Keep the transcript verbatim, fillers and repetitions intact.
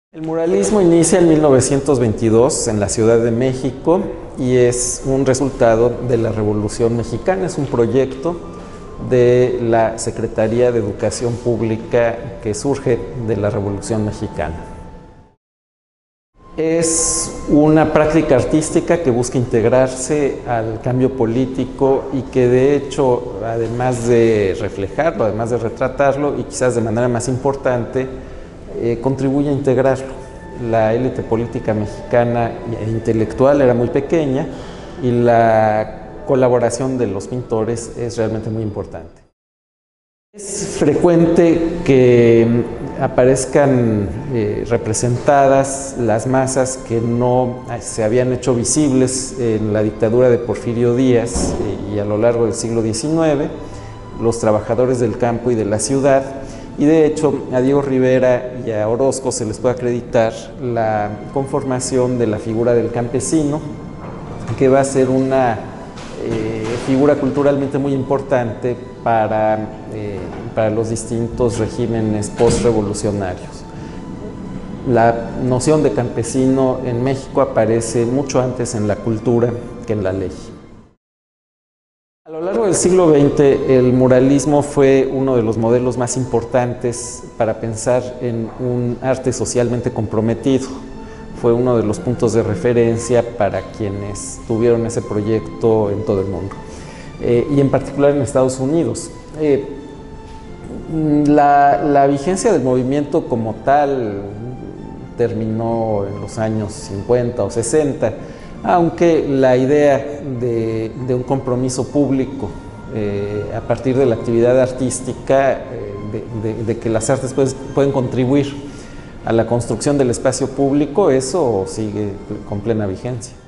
El muralismo inicia en mil novecientos veintidós en la Ciudad de México y es un resultado de la Revolución Mexicana, es un proyecto de la Secretaría de Educación Pública que surge de la Revolución Mexicana. Es una práctica artística que busca integrarse al cambio político y que de hecho, además de reflejarlo, además de retratarlo y quizás de manera más importante, eh, contribuye a integrarlo. La élite política mexicana e intelectual era muy pequeña y la colaboración de los pintores es realmente muy importante. Es frecuente que aparezcan eh, representadas las masas que no se habían hecho visibles en la dictadura de Porfirio Díaz eh, y a lo largo del siglo diecinueve, los trabajadores del campo y de la ciudad, y de hecho a Diego Rivera y a Orozco se les puede acreditar la conformación de la figura del campesino, que va a ser una eh, figura culturalmente muy importante para, eh, para los distintos regímenes postrevolucionarios. La noción de campesino en México aparece mucho antes en la cultura que en la ley. A lo largo del siglo veinte, el muralismo fue uno de los modelos más importantes para pensar en un arte socialmente comprometido. Fue uno de los puntos de referencia para quienes tuvieron ese proyecto en todo el mundo. Eh, y en particular en Estados Unidos. Eh, la, la vigencia del movimiento como tal terminó en los años cincuenta o sesenta, aunque la idea de, de un compromiso público eh, a partir de la actividad artística, eh, de, de, de que las artes pues, pueden contribuir a la construcción del espacio público, eso sigue con plena vigencia.